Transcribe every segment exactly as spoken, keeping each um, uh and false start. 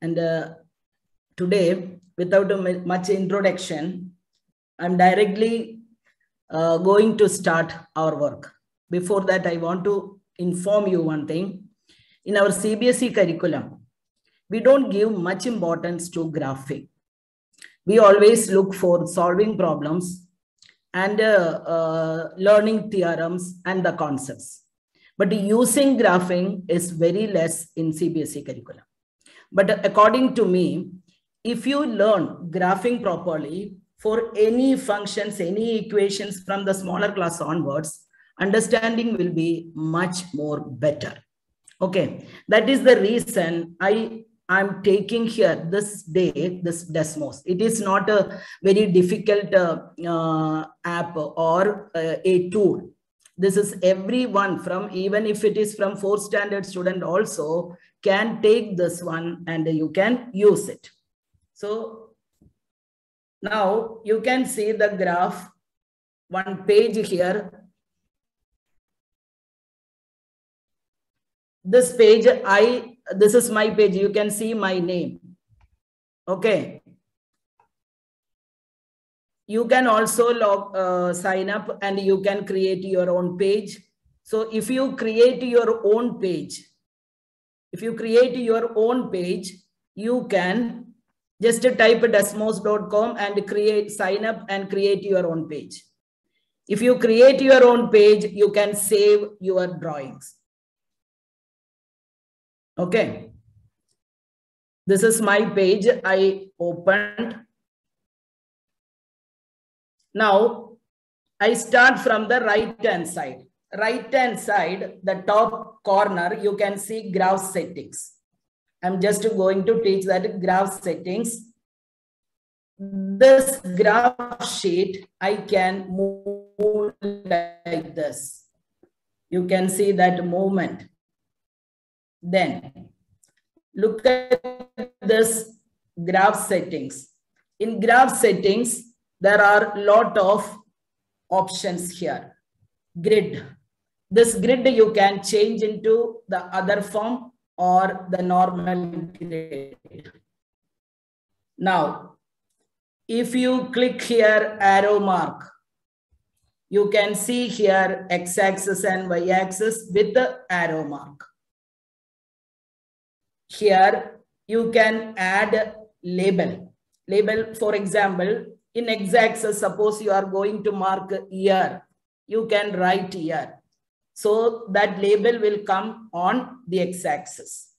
And uh, today, without a much introduction, I'm directly uh, going to start our work. Before that, I want to inform you one thing. In our C B S E curriculum, we don't give much importance to graphing. We always look for solving problems and uh, uh, learning theorems and the concepts. But using graphing is very less in C B S E curriculum. But according to me, if you learn graphing properly for any functions, any equations from the smaller class onwards, understanding will be much more better. Okay, that is the reason I am taking here this day, this Desmos. It is not a very difficult uh, uh, app or uh, a tool. This is everyone from, even if it is from fourth standard student also can take this one and you can use it. So now you can see the graph, one page here. This page, I, this is my page. You can see my name. Okay. You can also log, uh, sign up and you can create your own page. So if you create your own page, if you create your own page, you can just type desmos dot com and create, sign up and create your own page. If you create your own page, you can save your drawings. Okay. This is my page I opened. Now, I start from the right hand side. Right hand side, the top corner, you can see graph settings. I'm just going to teach that graph settings. This graph sheet, I can move like this. You can see that movement. Then, look at this graph settings. In graph settings, there are a lot of options here. Grid. This grid you can change into the other form or the normal grid. Now, if you click here arrow mark, you can see here x-axis and y-axis with the arrow mark. Here you can add label. Label, for example, in x-axis, suppose you are going to mark year, you can write year. So that label will come on the x-axis.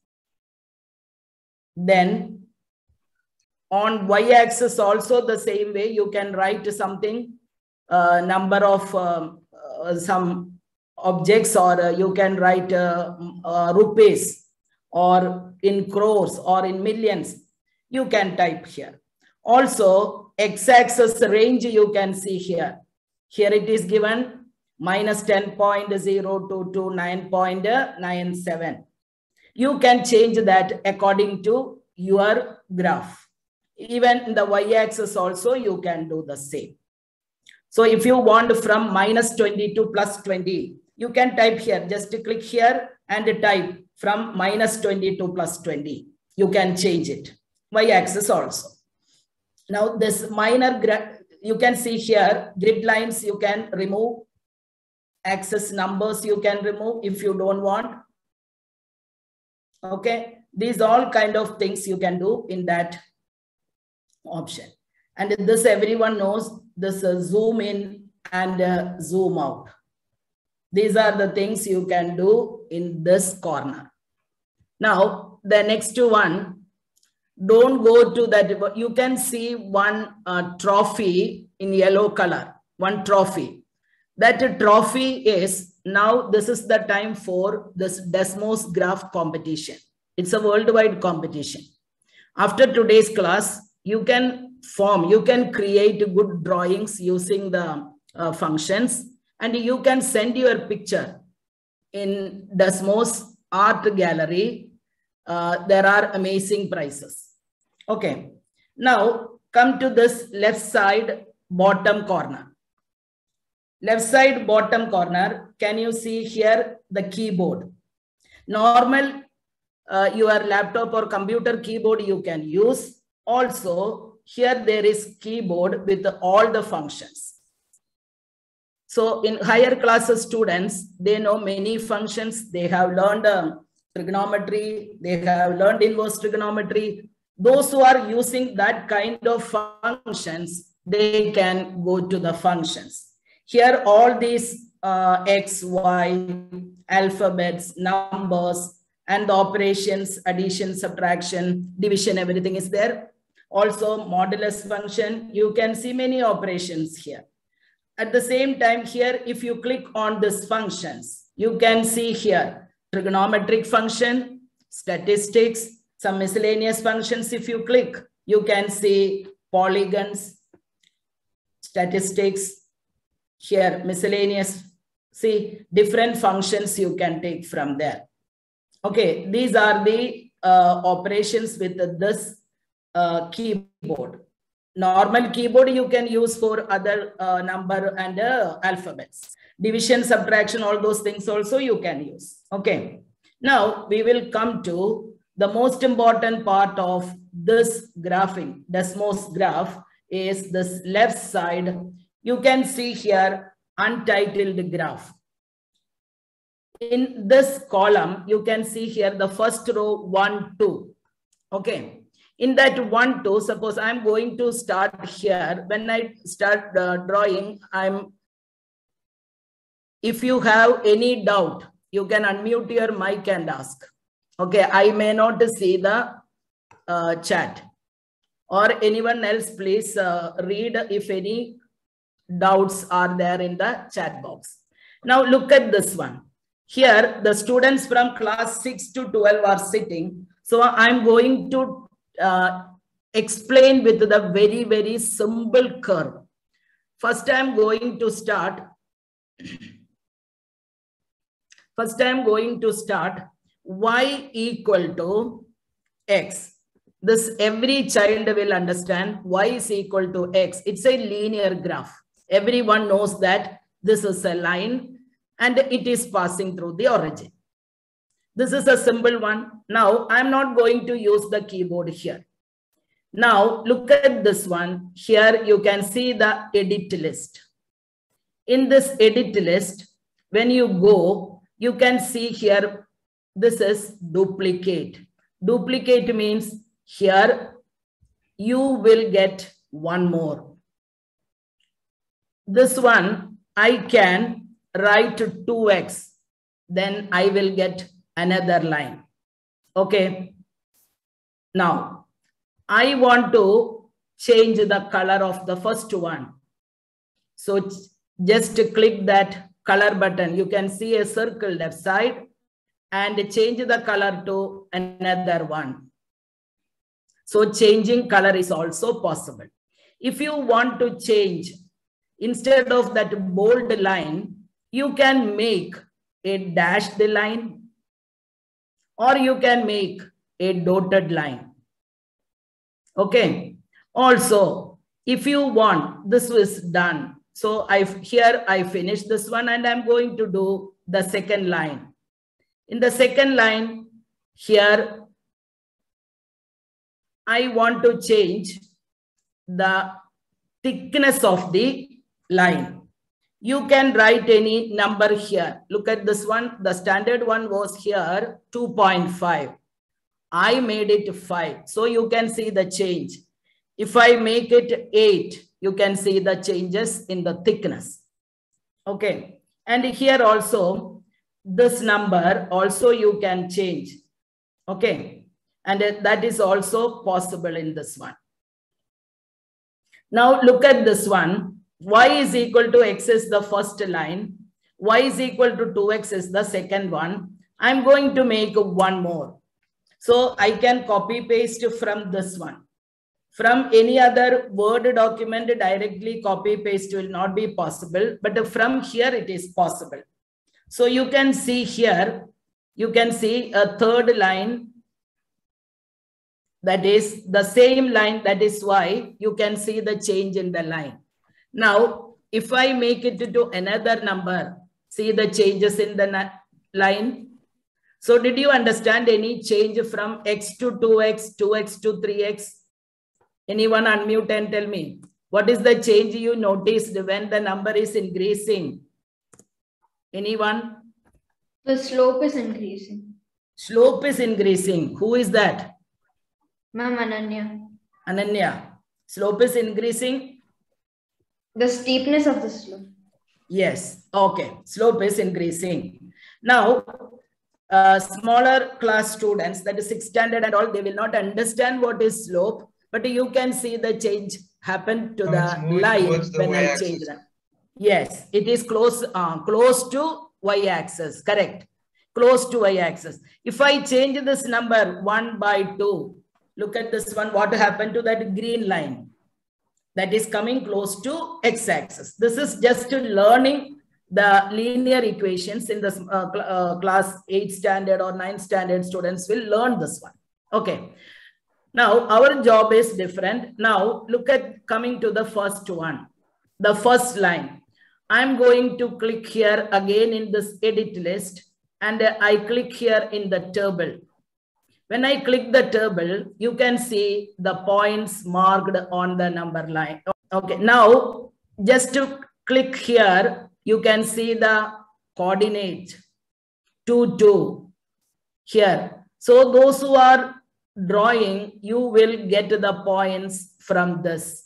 Then on y-axis also the same way, you can write something, uh, number of um, uh, some objects, or uh, you can write uh, uh, rupees or in crores or in millions. You can type here. Also, x-axis range you can see here. Here it is given minus ten point zero two to nine point nine seven. You can change that according to your graph. Even in the y-axis also you can do the same. So if you want from minus twenty to plus twenty, you can type here. Just click here and type from minus twenty to plus twenty. You can change it. Y-axis also. Now this minor, you can see here, grid lines you can remove. Axis numbers you can remove if you don't want. Okay. These all kind of things you can do in that option. And this everyone knows, this uh, zoom in and uh, zoom out. These are the things you can do in this corner. Now, the next one, don't go to that. You can see one uh, trophy in yellow color, one trophy. That trophy is, now this is the time for this Desmos graph competition. It's a worldwide competition. After today's class, you can form, you can create good drawings using the uh, functions, and you can send your picture in Desmos art gallery. Uh, there are amazing prizes. Okay. Now come to this left side bottom corner. Left side bottom corner, can you see here the keyboard? Normal uh, your laptop or computer keyboard you can use. Also, here there is keyboard with all the functions. So in higher classes students, they know many functions. They have learned um, trigonometry. They have learned inverse trigonometry. Those who are using that kind of functions, they can go to the functions. Here, all these uh, X, Y, alphabets, numbers, and the operations, addition, subtraction, division, everything is there. Also, modulus function, you can see many operations here. At the same time here, if you click on these functions, you can see here trigonometric function, statistics, some miscellaneous functions. If you click, you can see polygons, statistics, here miscellaneous. See different functions you can take from there. Okay, these are the uh, operations with this uh, keyboard. Normal keyboard you can use for other uh, number and uh, alphabets. Division, subtraction, all those things also you can use. Okay. Now we will come to the most important part of this graphing. Desmos graph is this left side. You can see here untitled graph. In this column, you can see here the first row one, two. Okay. In that one, two, suppose I'm going to start here. When I start uh, drawing, I'm, if you have any doubt, you can unmute your mic and ask. Okay, I may not see the uh, chat. Or anyone else, please uh, read if any doubts are there in the chat box. Now look at this one. Here, the students from class six to twelve are sitting. So I'm going to Uh, explain with the very, very simple curve. First, I'm going to start. First, I'm going to start y equal to x. This every child will understand. Y is equal to x. It's a linear graph. Everyone knows that this is a line and it is passing through the origin. This is a simple one. Now, I'm not going to use the keyboard here. Now, look at this one. Here, you can see the edit list. In this edit list, when you go, you can see here, this is duplicate. Duplicate means here, you will get one more. This one, I can write two x. Then I will get another line. Okay. Now, I want to change the color of the first one. So just click that color button. You can see a circle left side and change the color to another one. So changing color is also possible. If you want to change, instead of that bold line, you can make a dashed line, or you can make a dotted line. Okay. Also, if you want, this was done. So I here I finished this one and I'm going to do the second line. In the second line, here I want to change the thickness of the line. You can write any number here. Look at this one. The standard one was here two point five. I made it five. So you can see the change. If I make it eight, you can see the changes in the thickness. Okay. And here also, this number also you can change. Okay. And that is also possible in this one. Now look at this one. Y is equal to x is the first line. Y is equal to two x is the second one. I'm going to make one more. So I can copy paste from this one. From any other Word document, directly copy paste will not be possible. But from here it is possible. So you can see here, you can see a third line. That is the same line. That is why you can see the change in the line. Now, if I make it to another number, see the changes in the line. So did you understand any change from x to two x, two x to three x? Anyone unmute and tell me, what is the change you noticed when the number is increasing? Anyone? The slope is increasing. Slope is increasing. Who is that? Ma'am, Ananya. Ananya. Slope is increasing? The steepness of the slope. Yes. Okay. Slope is increasing. Now, uh, smaller class students, that is sixth standard and all, they will not understand what is slope, but you can see the change happen to now the line the when I change that. Yes, it is close, uh, close to y-axis. Correct. Close to y-axis. If I change this number one by two, look at this one. What happened to that green line? That is coming close to x-axis. This is just learning the linear equations in this uh, cl uh, class eight standard or nine standard students will learn this one. Okay. Now our job is different. Now look at coming to the first one, the first line. I'm going to click here again in this edit list and I click here in the table. When I click the table, you can see the points marked on the number line. Okay, now just to click here, you can see the coordinate two, two here. So those who are drawing, you will get the points from this.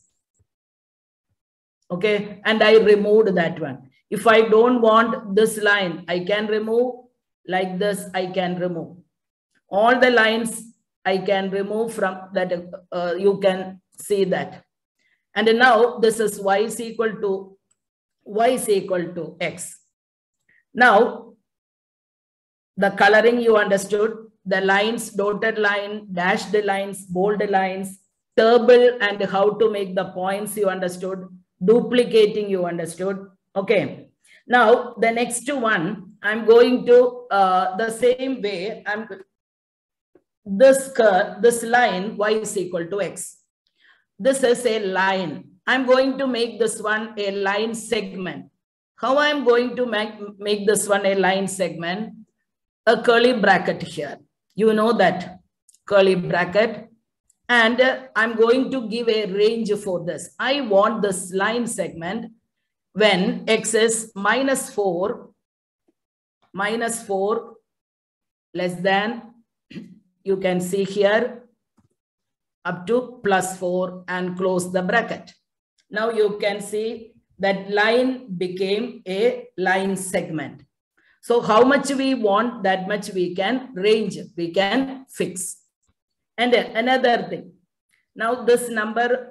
Okay, and I removed that one. If I don't want this line, I can remove like this, I can remove. All the lines I can remove from that, uh, you can see that. And now this is y is equal to, y is equal to x. Now, the coloring you understood, the lines, dotted line, dashed lines, bold lines, table and how to make the points you understood, duplicating you understood. Okay. Now, the next one, I'm going to, uh, the same way, I'm this curve, this line, y is equal to x. This is a line. I'm going to make this one a line segment. How I'm going to make, make this one a line segment? A curly bracket here. You know that curly bracket. And uh, I'm going to give a range for this. I want this line segment when x is minus four, minus four, less than, you can see here, up to plus four and close the bracket. Now you can see that line became a line segment. So how much we want, that much we can range, we can fix. And then another thing. Now this number,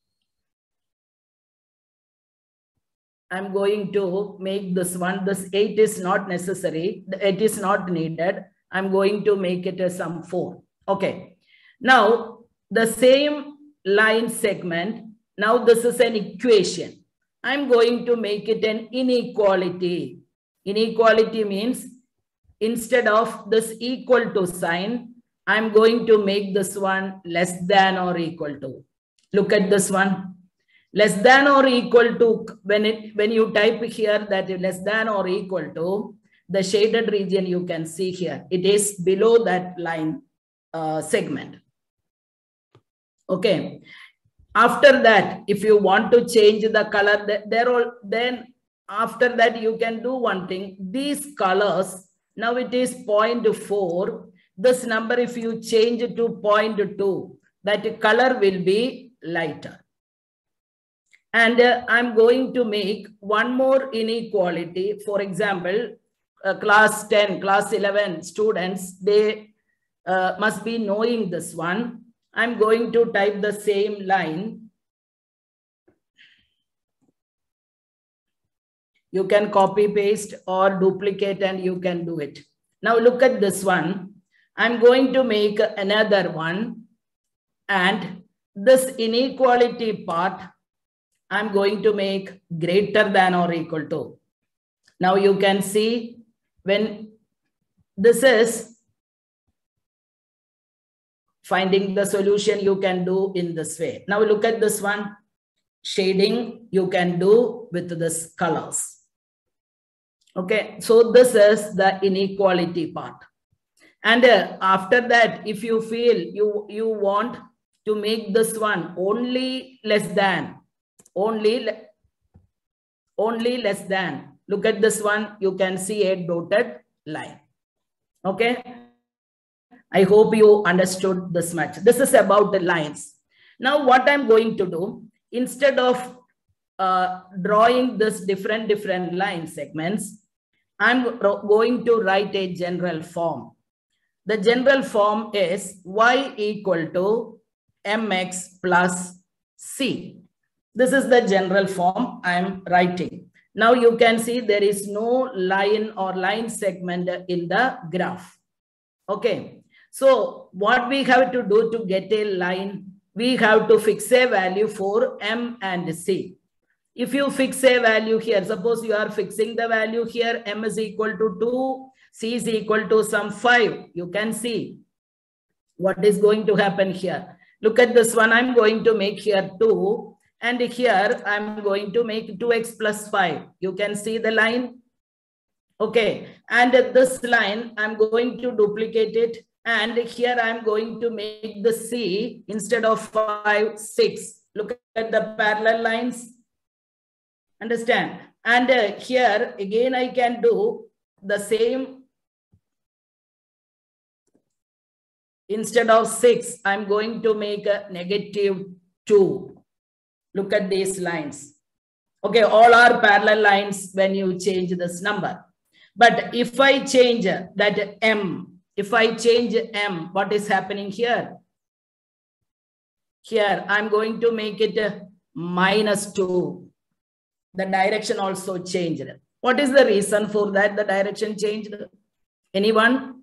I'm going to make this one, this eight is not necessary, it is not needed. I'm going to make it a sum four. Okay. Now the same line segment, now this is an equation. I'm going to make it an inequality. Inequality means instead of this equal to sign, I'm going to make this one less than or equal to. Look at this one. Less than or equal to, when it when you type here that less than or equal to, the shaded region you can see here, it is below that line uh, segment. Okay. After that, if you want to change the color, they're all, then after that you can do one thing. These colors, now it is zero point four. This number, if you change it to zero point two, that color will be lighter. And uh, I'm going to make one more inequality. For example, uh, class ten, class eleven students, they uh, must be knowing this one. I'm going to type the same line. You can copy, paste or duplicate and you can do it. Now look at this one. I'm going to make another one. And this inequality part, I'm going to make greater than or equal to. Now you can see when this is finding the solution, you can do in this way. Now look at this one. Shading you can do with this colors. Okay, so this is the inequality part. And uh, after that, if you feel you, you want to make this one only less than, only, only less than, look at this one, you can see a dotted line. Okay. I hope you understood this much. This is about the lines. Now what I'm going to do, instead of uh, drawing this different, different line segments, I'm going to write a general form. The general form is y equal to mx plus c. This is the general form I'm writing. Now you can see there is no line or line segment in the graph. Okay. So what we have to do to get a line, we have to fix a value for m and c. If you fix a value here, suppose you are fixing the value here, m is equal to two, c is equal to some five. You can see what is going to happen here. Look at this one. I'm going to make here two, and here I'm going to make two x plus five. You can see the line. Okay. And this line, I'm going to duplicate it. And here I'm going to make the c instead of five, six. Look at the parallel lines. Understand? And uh, here again, I can do the same. Instead of six, I'm going to make a negative two. Look at these lines. Okay, all are parallel lines when you change this number. But if I change that m, if I change m, what is happening here? Here, I'm going to make it a minus two. The direction also changed. What is the reason for that? The direction changed. Anyone?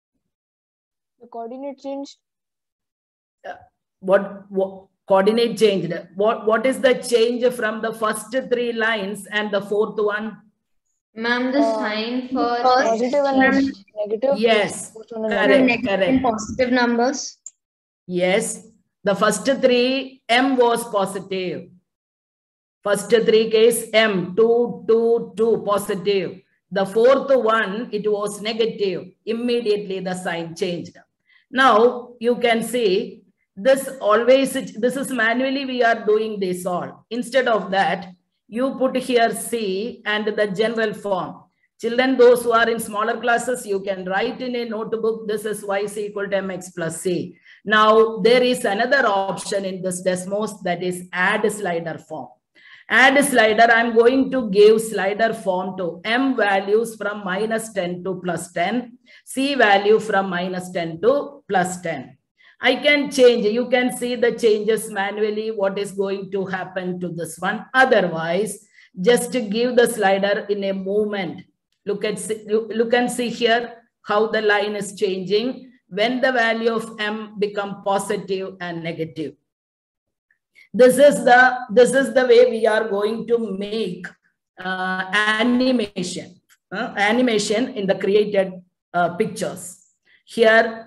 The coordinate changed. Uh, what, what coordinate changed? What What is the change from the first three lines and the fourth one? Ma'am, the Uh, sign for Positive and negative. Yes, From correct, negative correct. and positive numbers. Yes, the first three, m was positive. First three case, m, two, two, two, positive. The fourth one, it was negative. Immediately the sign changed. Now you can see this always, this is manually we are doing this all. Instead of that, you put here C and the general form. Children, those who are in smaller classes, you can write in a notebook, this is y is equal to mx plus c. Now, there is another option in this Desmos, that is add slider form. Add slider, I'm going to give slider form to m values from minus ten to plus ten, c value from minus ten to plus ten. I can change, you can see the changes manually, what is going to happen to this one. Otherwise, just to give the slider in a movement. Look at, look and see here how the line is changing when the value of m become positive and negative. This is the, this is the way we are going to make uh, animation, uh, animation in the created uh, pictures. Here,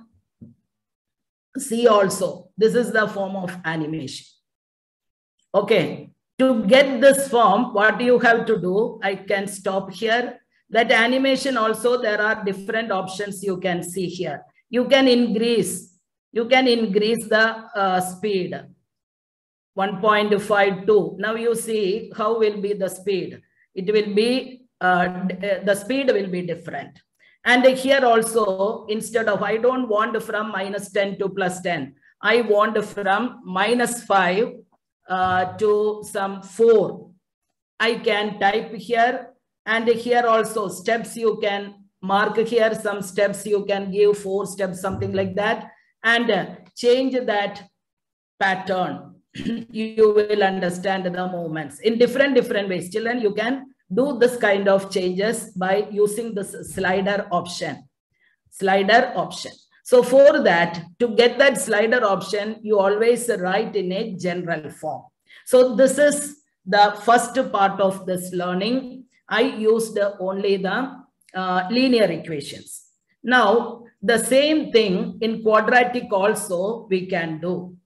see also, this is the form of animation. Okay, to get this form, what you have to do, I can stop here. That animation also, there are different options you can see here. You can increase, you can increase the uh, speed, one point five two. Now you see how will be the speed. It will be, uh, the speed will be different. And here also, instead of, I don't want from minus ten to plus ten. I want from minus five uh, to some four. I can type here, and here also steps you can mark here, some steps you can give four steps, something like that, and uh, change that pattern. You will understand the movements in different, different ways. Children, you can do this kind of changes by using this slider option. Slider option. So for that, to get that slider option, you always write in a general form. So this is the first part of this learning. I used only the uh, linear equations. Now, the same thing in quadratic also we can do.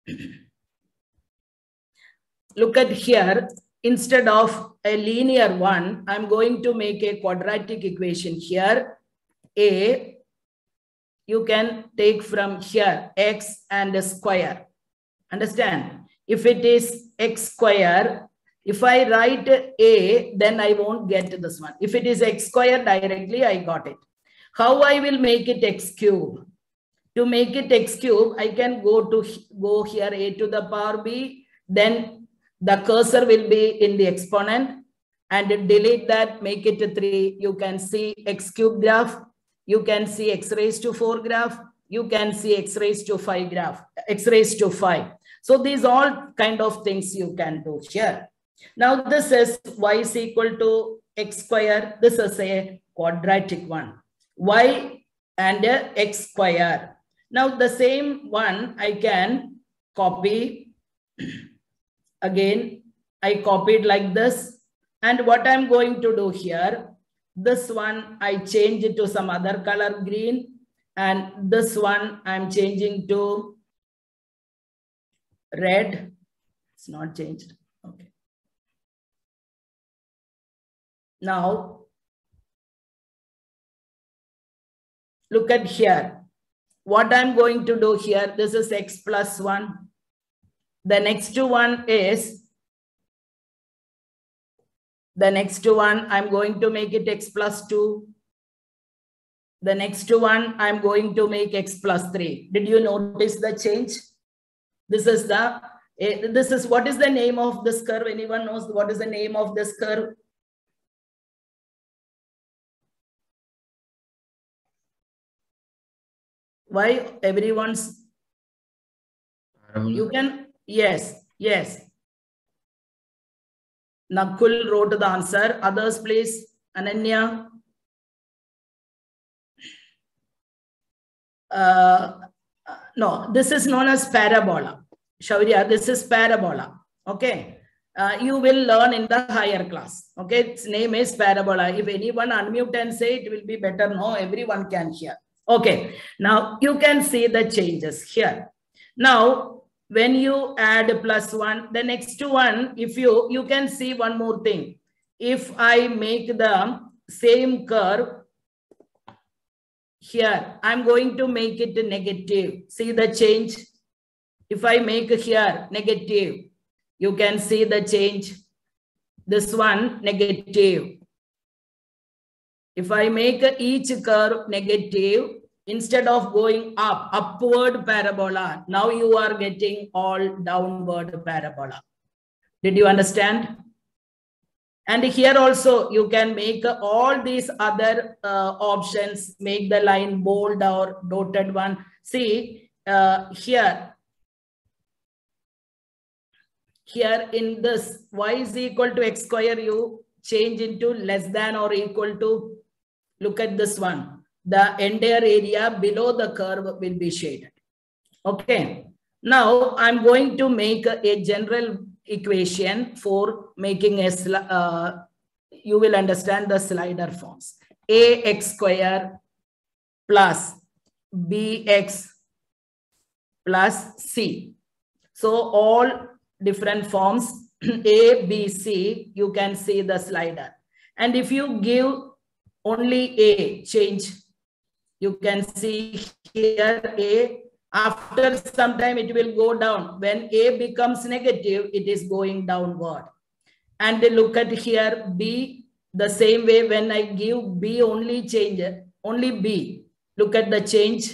Look at here. Instead of a linear one, I'm going to make a quadratic equation here. A you can take from here x and a square. Understand? If it is x square, if I write a, then I won't get this one. If it is x square, directly I got it. How I will make it x cube? To make it x cube, I can go to go here a to the power b, then the cursor will be in the exponent and delete that, make it three. You can see x cube graph. You can see x raised to four graph. You can see x raised to five graph, x raised to five. So these all kind of things you can do here. Now this is y is equal to x square. This is a quadratic one. Y and a x square. Now the same one I can copy. Again, I copied like this. And what I'm going to do here, this one I change it to some other color, green. And this one I'm changing to red. It's not changed. Okay. Now, look at here. What I'm going to do here, this is x plus one. The next one is, the next one, I'm going to make it x plus two. The next one, I'm going to make x plus three. Did you notice the change? This is the, this is, what is the name of this curve? Anyone knows what is the name of this curve? Why everyone's, you can, yes, yes. Nakul wrote the answer. Others, please. Ananya. Uh, no, this is known as parabola. Shaurya, this is parabola. Okay. Uh, you will learn in the higher class. Okay. Its name is parabola. If anyone unmute and say, it will be better. No, everyone can hear. Okay. Now you can see the changes here. Now, when you add plus one, the next one, if you, you can see one more thing. If I make the same curve here, I'm going to make it negative. See the change? If I make here negative, you can see the change. This one negative. If I make each curve negative, instead of going up, upward parabola, now you are getting all downward parabola. Did you understand? And here also, you can make all these other uh, options, make the line bold or dotted one. See, uh, here, here in this, y is equal to x square, you change into less than or equal to, look at this one. The entire area below the curve will be shaded. Okay. Now I'm going to make a, a general equation for making a, uh, you will understand the slider forms. A x square plus bx plus c. So all different forms, A, B, C, you can see the slider. And if you give only A, change, you can see here A, after some time it will go down. When A becomes negative, it is going downward. And look at here B, the same way when I give B only change, only B, look at the change.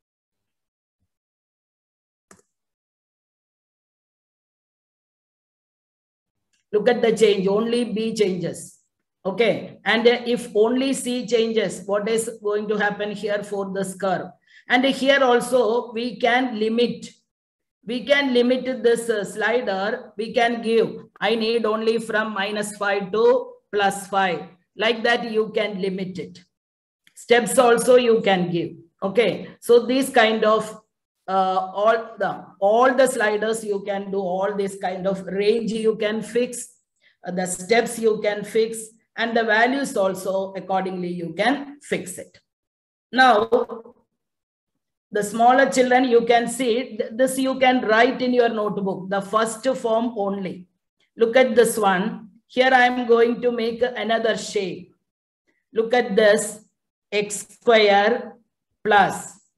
Look at the change, only B changes. Okay, and if only C changes, what is going to happen here for this curve? And here also we can limit. We can limit this uh, slider. We can give, I need only from minus five to plus five. Like that you can limit it. Steps also you can give. Okay, so these kind of uh, all the all the sliders you can do, all this kind of range you can fix, uh, the steps you can fix, and the values also accordingly you can fix it. Now, the smaller children, you can see this, you can write in your notebook, the first form only. Look at this one. Here I am going to make another shape. Look at this, x square plus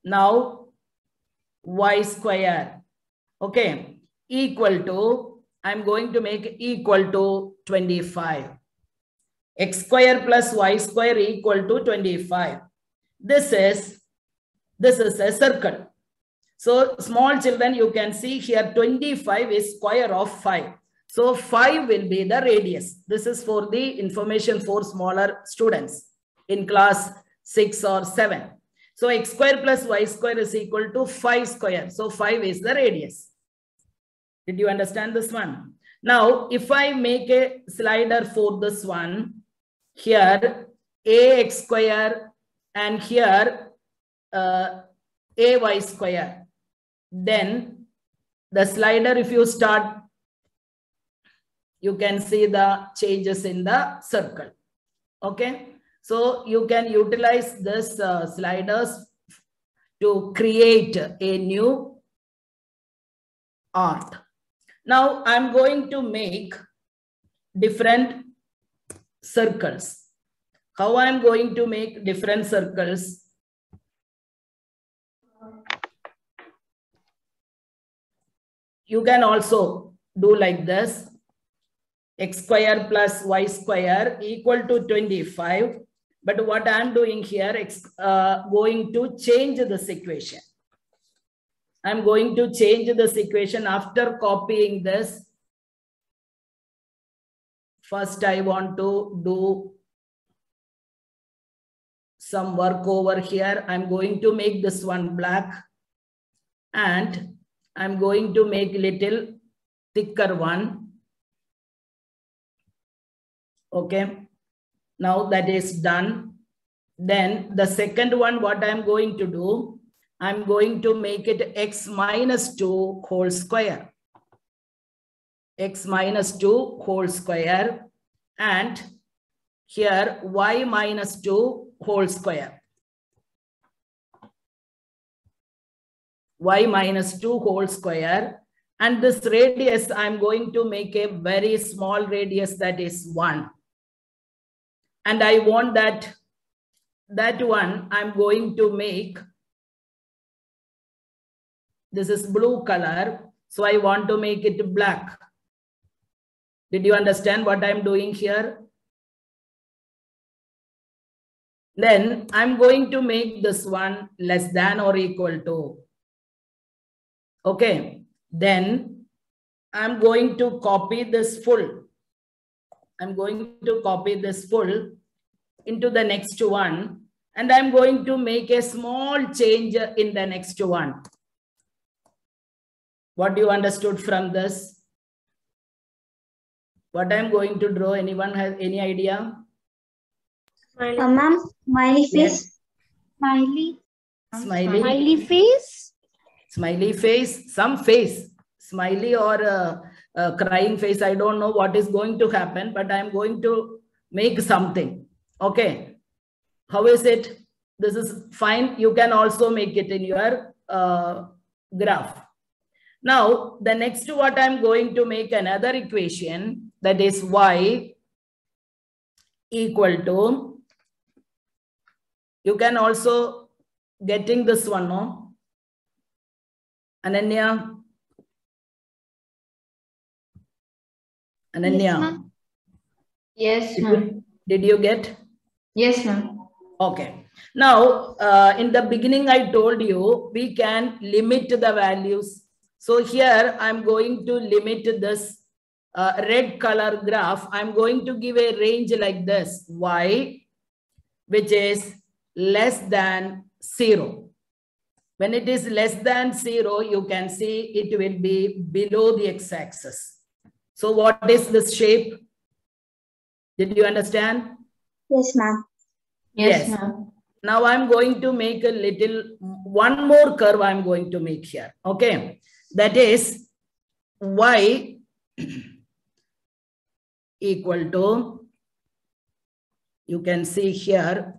Now y square, okay, equal to, I'm going to make equal to twenty-five. X square plus y square equal to twenty-five. This is, this is a circle. So small children, you can see here twenty-five is square of five. So five will be the radius. This is for the information for smaller students in class six or seven. So x square plus y square is equal to five square. So five is the radius. Did you understand this one? Now, if I make a slider for this one, here ax square and here uh, ay square, then the slider, if you start, you can see the changes in the circle. Okay. So you can utilize this uh, sliders to create a new art. Now I'm going to make different circles. How I'm going to make different circles? You can also do like this. X square plus y square equal to twenty-five. But what I'm doing here, it's uh, going to change this equation. I'm going to change this equation after copying this. First, I want to do some work over here. I'm going to make this one black. And I'm going to make little thicker one. Okay. Now that is done. Then the second one, what I'm going to do, I'm going to make it x minus two whole square. X minus two whole square. And here y minus two whole square. Y minus two whole square. And this radius, I'm going to make a very small radius, that is one. And I want that, that one I'm going to make, this is blue color. So I want to make it black. Did you understand what I'm doing here? Then I'm going to make this one less than or equal to. Okay. Then I'm going to copy this full. I'm going to copy this full into the next one. And I'm going to make a small change in the next one. What you understood from this? What I'm going to draw, anyone has any idea? Uh, Ma'am, smiley face. Yes. Smiley. Smiley. Smiley face. Smiley face, some face. Smiley or a, a crying face. I don't know what is going to happen, but I'm going to make something. Okay. How is it? This is fine. You can also make it in your uh, graph. Now, the next what I'm going to make another equation, that is y equal to, you can also getting this one, no? Ananya. Ananya. Yes, ma'am. Did you get? Yes, ma'am. Okay. Now, uh, in the beginning, I told you we can limit the values. So here I'm going to limit this uh, red color graph. I'm going to give a range like this, y, which is less than zero. When it is less than zero, you can see it will be below the x-axis. So what is this shape? Did you understand? Yes, ma'am. Yes, Yes, ma'am. Now I'm going to make a little, one more curve I'm going to make here. Okay. That is y equal to, you can see here,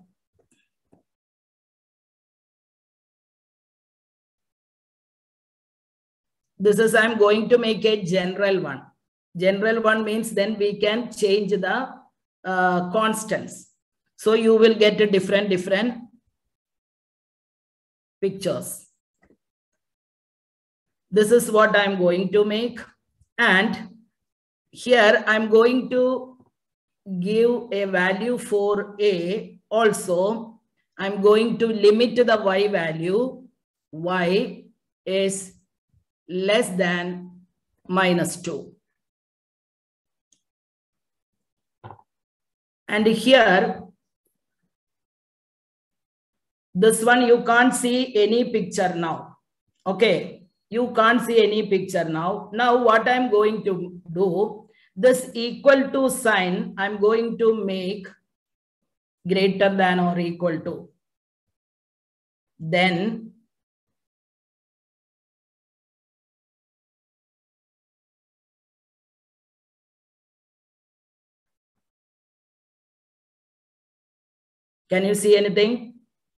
this is, I'm going to make a general one. General one means then we can change the uh, constants. So you will get a different, different pictures. This is what I'm going to make. And here I'm going to give a value for A. Also, I'm going to limit the Y value. Y is less than minus two. And here, this one you can't see any picture now. Okay, you can't see any picture now. Now what I'm going to do, this equal to sign, I'm going to make greater than or equal to. Then can you see anything?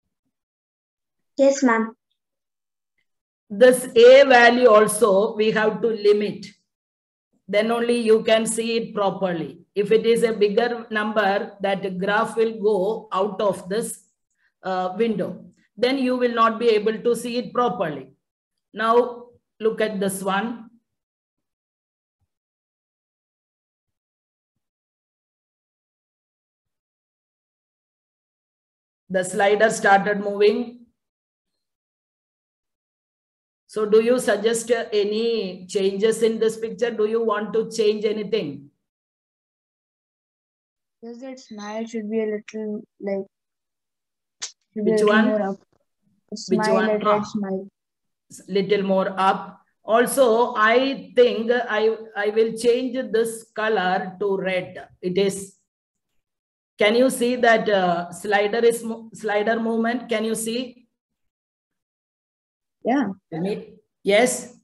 Yes, ma'am. This A value also we have to limit. Then only you can see it properly. If it is a bigger number, that graph will go out of this uh, window. Then you will not be able to see it properly. Now look at this one. The slider started moving. So do you suggest any changes in this picture? Do you want to change anything? Yes, that smile should be a little like. Which one? More up. Smile, Which one? a red Ah, smile. little more up. Also, I think I, I will change this color to red. It is. Can you see that uh, slider is slider movement? Can you see? Yeah. Yes.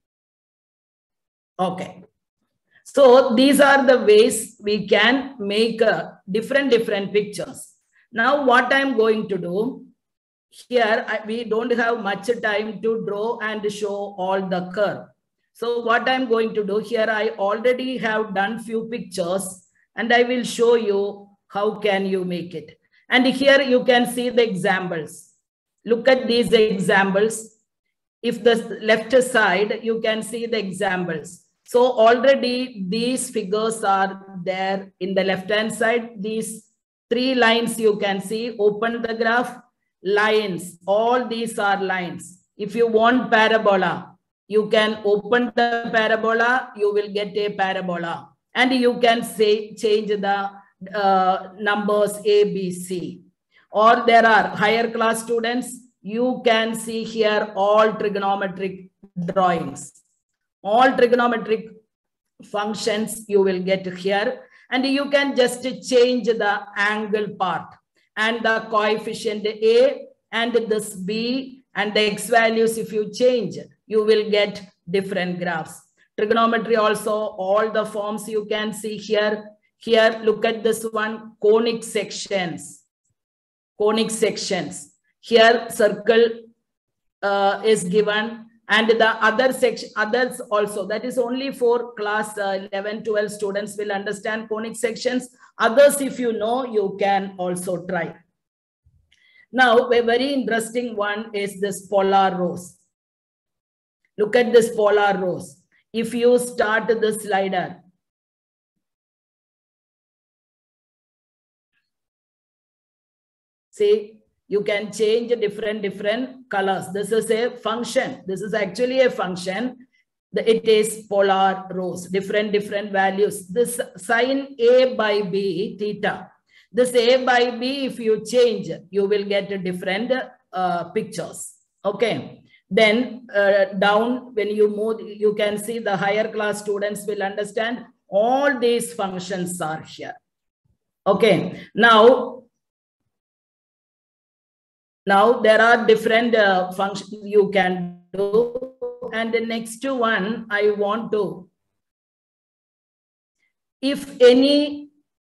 Okay. So these are the ways we can make uh, different different pictures. Now what I'm going to do here, I, we don't have much time to draw and show all the curve. So what I'm going to do here, I already have done few pictures and I will show you how can you make it. And here you can see the examples. Look at these examples. If the left side, you can see the examples. So already these figures are there in the left hand side. These three lines you can see, open the graph, lines, all these are lines. If you want parabola, you can open the parabola, you will get a parabola. And you can say change the uh, numbers A, B, C. Or there are higher class students, you can see here all trigonometric drawings. All trigonometric functions you will get here. And you can just change the angle part and the coefficient A and this B and the X values. If you change, you will get different graphs. Trigonometry also, all the forms you can see here. Here, look at this one, conic sections. Conic sections. Here, circle uh, is given. And the other section, others also, that is only for class uh, eleven, twelve students will understand conic sections. Others, if you know, you can also try. Now, a very interesting one is this polar rose. Look at this polar rose. If you start the slider, see, you can change different, different colors. This is a function. This is actually a function. It is polar rose, different, different values. This sine A by B, theta. This A by B, if you change, you will get different uh, pictures. Okay. Then uh, down, when you move, you can see the higher class students will understand all these functions are here. Okay. Now, Now there are different uh, functions you can do. And the next one, I want to, if any,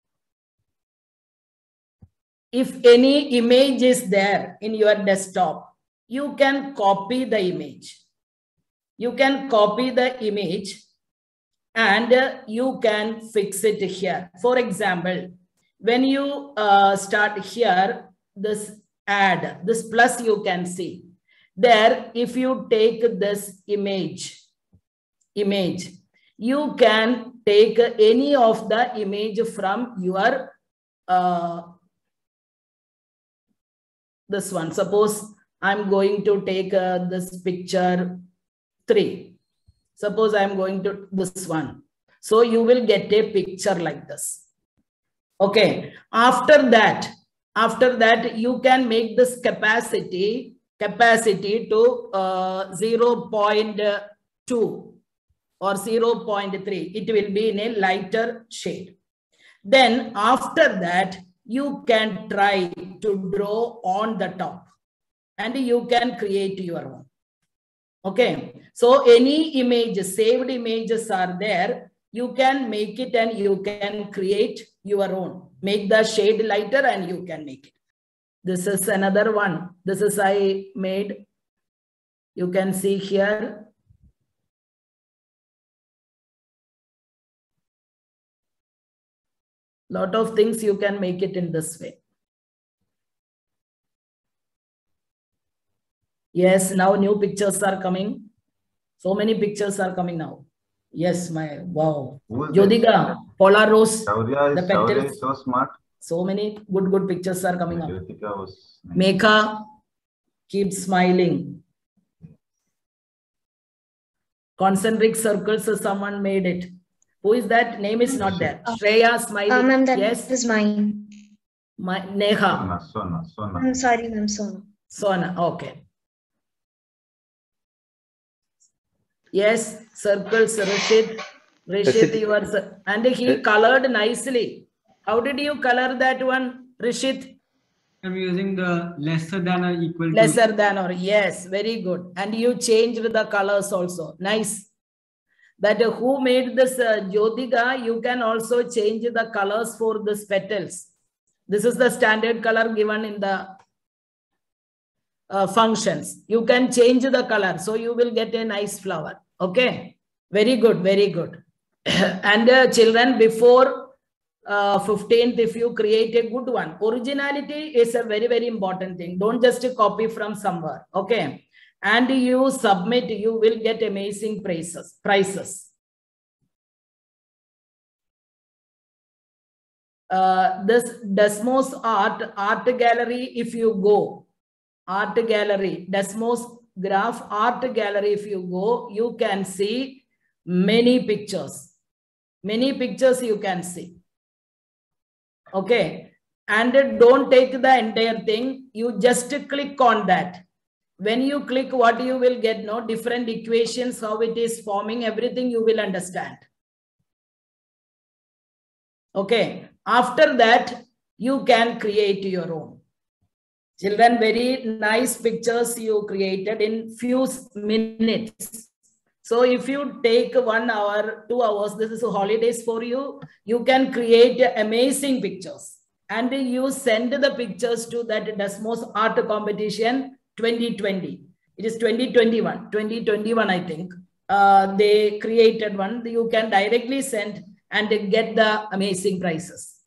if any image is there in your desktop, you can copy the image. You can copy the image and uh, you can fix it here. For example, when you uh, start here, this add, this plus you can see. There, if you take this image, image, you can take any of the image from your, uh, this one. Suppose I'm going to take uh, this picture three. Suppose I'm going to this one. So you will get a picture like this. Okay. After that, after that, you can make this capacity, capacity to uh, zero point two or zero point three. It will be in a lighter shade. Then after that, you can try to draw on the top and you can create your own. Okay. So any image, saved images are there. You can make it and you can create your own. Make the shade lighter and you can make it. This is another one. This is I made. You can see here. Lot of things you can make it in this way. Yes, now new pictures are coming. So many pictures are coming now. Yes, my wow. Jyotika, Polar Rose, Shaurya the is, Shaurya petals. is so smart. So many good, good pictures are coming up. Jyotika was nice. Mekha, keep smiling. Concentric circles, so someone made it. Who is that? Name is not there. Shreya, smiling. Uh, ma'am, that yes. is mine. My, Neha. Sona, Sona, Sona. I'm sorry, ma'am, Sona. Sona, okay. Yes, circles, Rashid. Rashid, you are, and he colored nicely. How did you color that one, Rashid? I'm using the lesser than or equal to. Lesser than or, yes, very good. And you changed the colors also. Nice. That uh, who made this uh, Jyotika, you can also change the colors for these petals. This is the standard color given in the uh, functions. You can change the color. So you will get a nice flower. Okay. Very good. Very good. And uh, children, before uh, fifteenth, if you create a good one, originality is a very, very important thing. Don't just copy from somewhere. Okay. And you submit, you will get amazing prices. prices. Uh, this Desmos Art, Art Gallery, if you go, Art Gallery, Desmos Graph Art Gallery, if you go, you can see many pictures. Many pictures you can see. Okay. And don't take the entire thing. You just click on that. When you click, what you will get, no different equations, how it is forming, everything you will understand. Okay. After that, you can create your own. Children, very nice pictures you created in few minutes. So if you take one hour, two hours, this is holidays for you, you can create amazing pictures. And you send the pictures to that Desmos Art Competition twenty twenty. It is twenty twenty-one. twenty twenty-one, I think. Uh, they created one. You can directly send and get the amazing prizes.